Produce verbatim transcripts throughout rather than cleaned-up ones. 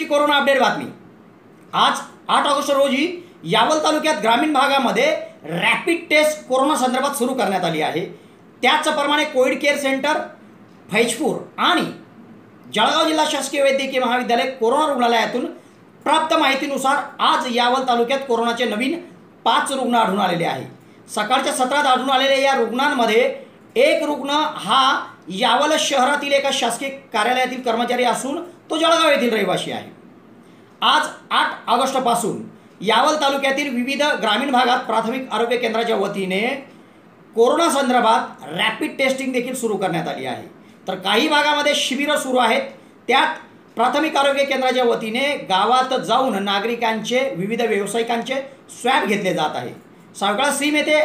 पुढची corona update बातमी। आज आठ ऑगस्ट रोजी यावल तालुक्यात ग्रामीण भागामध्ये रॅपिड टेस्ट कोरोना संदर्भात सुरू करण्यात आली आहे। त्याचप्रमाणे कोविड केअर सेंटर फैजपूर आणि जळगाव जिल्हा शासकीय वैद्यकीय महाविद्यालय कोरोना रुग्णालयातून प्राप्त माहितीनुसार आज यावल तालुक्यात कोरोनाचे नवीन पाच रुग्ण आढळून आलेले आहे। सकाळच्या सत्रात आढळून आलेल्या या रुग्णांमध्ये एक रुग्ण हा यावल शहरातील एका शासकीय कार्यालयातील कर्मचारी असून तो जळगाव येथील रहिवासी आहे। आज आठ ऑगस्ट पासून यावल तालुक्यातील विविध ग्रामीण भागात प्राथमिक आरोग्य केंद्राच्या वतीने कोरोना संदर्भात रॅपिड टेस्टिंग देखील सुरू करण्यात आली आहे। तर काही भागामध्ये शिबिरं सुरू आहेत। त्यात प्राथमिक आरोग्य केंद्राच्या वतीने गावात जाऊन नागरिकांचे विविध व्यावसायिकांचे स्वॅब घेतले जात आहे। सावकाळ सीम येथे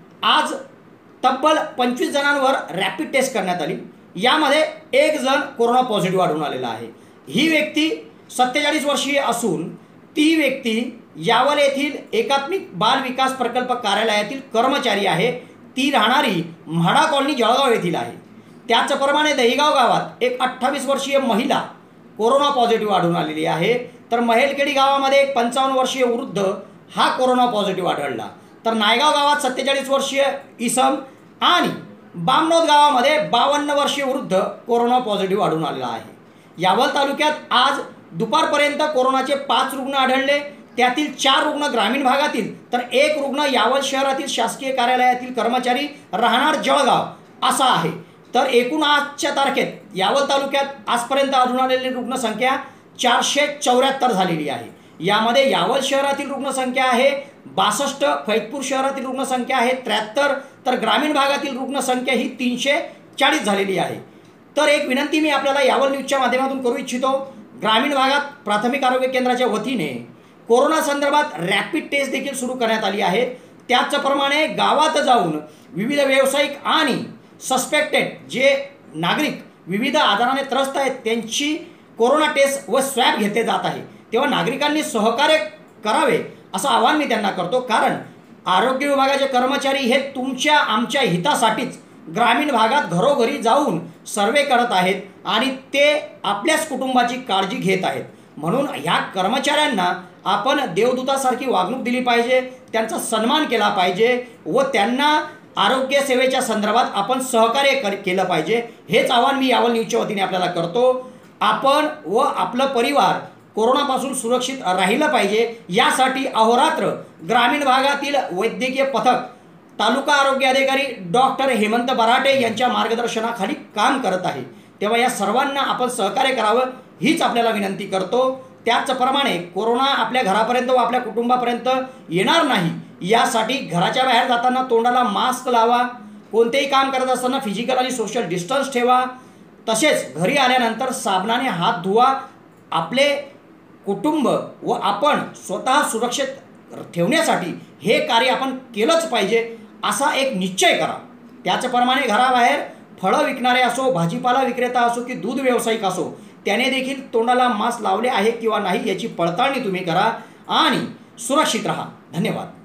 आज तब्बल पंचवीस जणांवर रॅपिड टेस्ट करण्यात आली। यामध्ये एक जण कोरोना पॉझिटिव्ह आढळून आलेला आहे। ही व्यक्ती सत्तेचाळीस वर्षीय असून ती व्यक्ती यावल येथील एकात्मिक बाल विकास प्रकल्प कार्यालयातील कर्मचारी आहे। ती राहणारी म्हाडा कॉलनी जळगाव येथील आहे। त्याचप्रमाणे दहिगाव गावात एक अठ्ठावीस वर्षीय महिला कोरोना पॉझिटिव्ह आढळून आलेली आहे। तर महेलखेडी गावामध्ये एक पंचावन्न वर्षीय वृद्ध हा कोरोना पॉझिटिव्ह आढळला। तर नायगाव गावात सत्तेचाळीस वर्षीय इसम आणि बामनोद गावामध्ये बावन्न वर्षीय वृद्ध कोरोना पॉझिटिव्ह आढळून आलेला आहे। यावल तालुक्यात आज दुपारपर्यंत कोरोनाचे पाच रुग्ण आढळले। त्यातील चार रुग्ण ग्रामीण भागातील तर एक रुग्ण यावल शहरातील शासकीय कार्यालयातील कर्मचारी राहणार जळगाव असा आहे। तर एकूण आजच्या तारखेत यावल तालुक्यात आजपर्यंत आढळून आलेली रुग्णसंख्या चारशे चौऱ्याहत्तर झालेली आहे। यामध्ये यावल शहरातील रुग्णसंख्या आहे बासष्ट, फैजपूर शहरातील रुग्णसंख्या आहे त्र्याहत्तर, तर ग्रामीण भागातील रुग्णसंख्या ही तीनशे चाळीस झालेली आहे। तर एक विनंती मी आपल्याला यावल न्यूजच्या माध्यमातून करू इच्छितो, ग्रामीण भागात प्राथमिक आरोग्य केंद्राच्या वतीने कोरोना संदर्भात रॅपिड टेस्ट देखील सुरू करण्यात आली आहे। त्याचप्रमाणे गावात जाऊन विविध व्यावसायिक आणि सस्पेक्टेड जे नागरिक विविध आजाराने त्रस्त आहेत त्यांची कोरोना टेस्ट व स्वॅब घेतले जात आहे। तेव्हा नागरिकांनी सहकार्य करावे असं आवाहन मी त्यांना करतो, कारण आरोग्य विभागाचे कर्मचारी हे तुमच्या आमच्या हितासाठीच ग्रामीण भागात घरोघरी जाऊन सर्वे करत आहेत आणि ते आपल्याच कुटुंबाची काळजी घेत आहेत। म्हणून ह्या कर्मचाऱ्यांना आपण देवदूतासारखी वागणूक दिली पाहिजे, त्यांचा सन्मान केला पाहिजे व त्यांना आरोग्य सेवेच्या संदर्भात आपण सहकार्य कर केलं पाहिजे। हेच आवाहन मी यावल न्यूजच्या वतीने आपल्याला करतो। आपण व आपलं परिवार कोरोनापासून सुरक्षित राहिलं पाहिजे यासाठी अहोरात्र ग्रामीण भागातील वैद्यकीय पथक तालुका आरोग्य अधिकारी डॉक्टर हेमंत बराटे यांच्या मार्गदर्शनाखाली काम करत आहे। तेव्हा या सर्वांना आपण सहकार्य करावं हीच आपल्याला विनंती करतो। त्याचप्रमाणे कोरोना आपल्या घरापर्यंत व आपल्या कुटुंबापर्यंत येणार नाही यासाठी घराच्या बाहेर जाताना तोंडाला मास्क लावा, कोणतेही काम करत असताना फिजिकल आणि सोशल डिस्टन्स ठेवा, तसेच घरी आल्यानंतर साबणाने हात धुवा। आपले कुटुंब व आपण स्वतः सुरक्षित ठेवण्यासाठी हे कार्य आपण केलंच पाहिजे असा एक निश्चय करा। त्याचप्रमाणे घराबाहेर फळं विकणारे असो, भाजीपाला विक्रेता असो की दूध व्यावसायिक असो, त्याने देखील तोंडाला मास्क लावले आहे किंवा नाही याची पडताळणी तुम्ही करा आणि सुरक्षित राहा। धन्यवाद।